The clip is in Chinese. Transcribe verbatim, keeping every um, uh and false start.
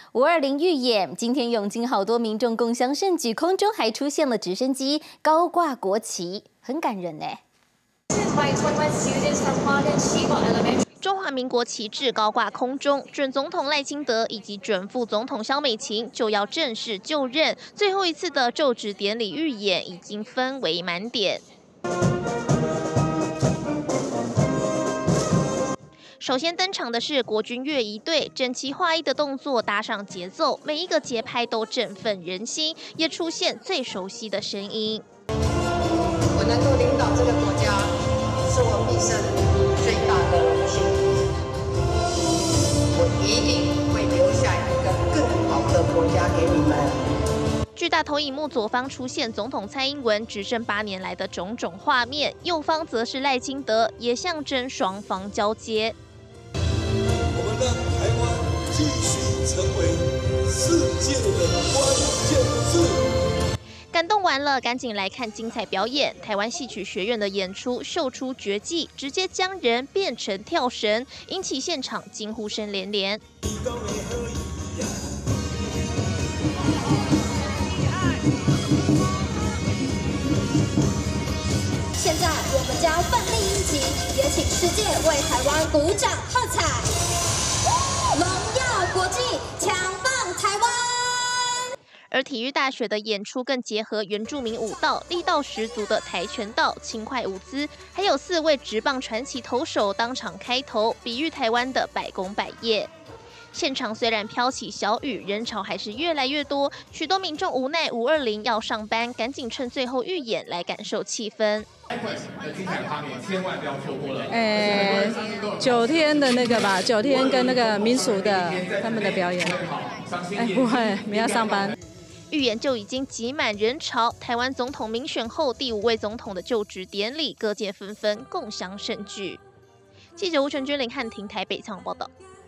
五二零预演，今天涌进好多民众共襄盛举，空中还出现了直升机，高挂国旗，很感人呢。 中华民国旗帜高挂空中，准总统赖清德以及准副总统萧美琴就要正式就任，最后一次的就职典礼预演已经氛围满点。首先登场的是国军乐仪队，整齐划一的动作搭上节奏，每一个节拍都振奋人心，也出现最熟悉的声音。 我能够领导这个国家，是我毕生最大的荣幸。我一定会留下一个更好的国家给你们。 巨大投影幕左方出现总统蔡英文执政八年来的种种画面，右方则是赖清德，也象征双方交接。 我们让台湾继续成为世界的关键字。 感动完了，赶紧来看精彩表演。台湾戏曲学院的演出秀出绝技，直接将人变成跳绳，引起现场惊呼声连连。 现在我们将奋力一击，也请世界为台湾鼓掌喝彩。荣耀国际，强放台湾。 而体育大学的演出更结合原住民舞蹈，力道十足的跆拳道、轻快舞姿，还有四位职棒传奇投手当场开头，比喻台湾的百工百业。现场虽然飘起小雨，人潮还是越来越多，许多民众无奈五二零要上班，赶紧趁最后预演来感受气氛。 精彩画面千万不要错过了。 呃，九天的那个吧，九天跟那个民俗的他们的表演。哎，不会，没要上班。 预演就已经挤满人潮，台湾总统民选后第五位总统的就职典礼，各界纷纷共襄盛举。记者吴纯君、林汉庭台北采访报道。